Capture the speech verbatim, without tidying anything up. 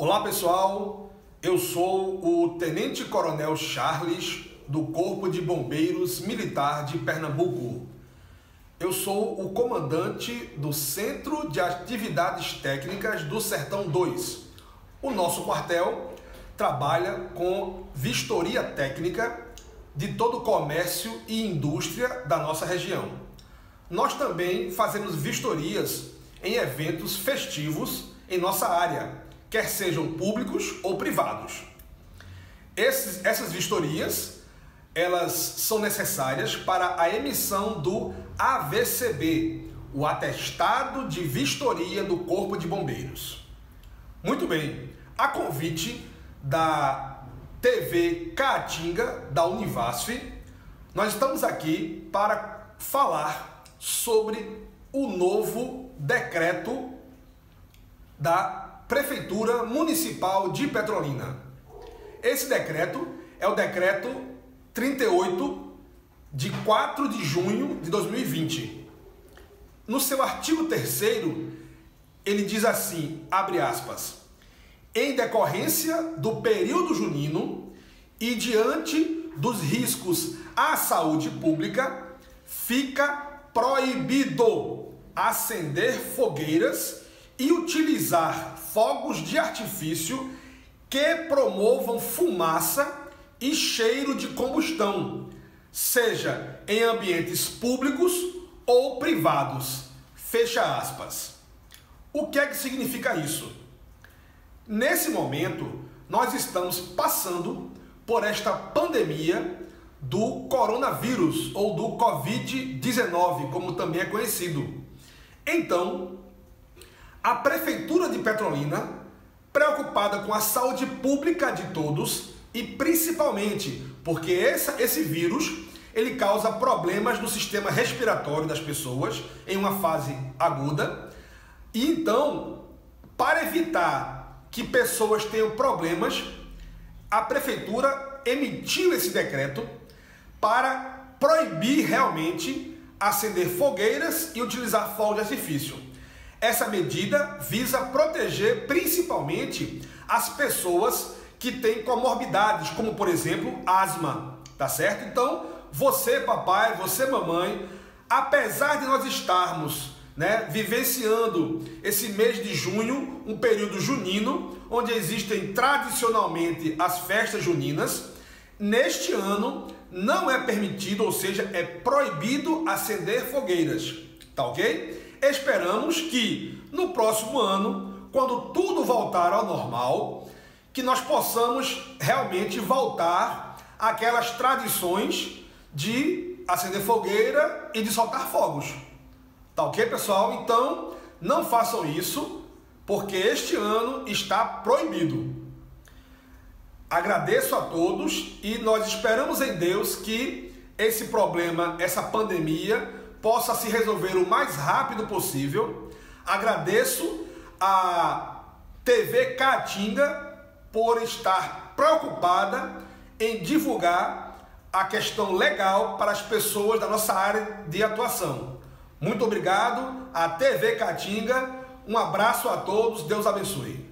Olá pessoal, eu sou o Tenente Coronel Charles do Corpo de Bombeiros Militar de Pernambuco. Eu sou o comandante do Centro de Atividades Técnicas do Sertão dois. O nosso quartel trabalha com vistoria técnica de todo o comércio e indústria da nossa região. Nós também fazemos vistorias em eventos festivos em nossa área, quer sejam públicos ou privados. Esses, essas vistorias, elas são necessárias para a emissão do A V C B, o Atestado de Vistoria do Corpo de Bombeiros. Muito bem, a convite da T V Caatinga, da Univasf, nós estamos aqui para falar sobre o novo decreto da Prefeitura Municipal de Petrolina. Esse decreto é o decreto trinta e oito de quatro de junho de dois mil e vinte. No seu artigo terceiro, ele diz assim, abre aspas, em decorrência do período junino e diante dos riscos à saúde pública, fica proibido acender fogueiras e utilizar fogos de artifício que promovam fumaça e cheiro de combustão, seja em ambientes públicos ou privados. Fecha aspas. O que é que significa isso? Nesse momento, nós estamos passando por esta pandemia do coronavírus ou do covid dezenove, como também é conhecido. Então, a Prefeitura de Petrolina, preocupada com a saúde pública de todos e principalmente porque essa, esse vírus ele causa problemas no sistema respiratório das pessoas em uma fase aguda, e então, para evitar que pessoas tenham problemas, a Prefeitura emitiu esse decreto para proibir realmente acender fogueiras e utilizar fogos de artifício. Essa medida visa proteger principalmente as pessoas que têm comorbidades, como por exemplo, asma, tá certo? Então, você papai, você mamãe, apesar de nós estarmos, né, vivenciando esse mês de junho, um período junino, onde existem tradicionalmente as festas juninas, neste ano não é permitido, ou seja, é proibido acender fogueiras, tá ok? Esperamos que no próximo ano, quando tudo voltar ao normal, que nós possamos realmente voltar àquelas tradições de acender fogueira e de soltar fogos. Tá ok, pessoal? Então, não façam isso, porque este ano está proibido. Agradeço a todos e nós esperamos em Deus que esse problema, essa pandemia, possa se resolver o mais rápido possível. Agradeço a T V Caatinga por estar preocupada em divulgar a questão legal para as pessoas da nossa área de atuação. Muito obrigado à T V Caatinga, um abraço a todos, Deus abençoe.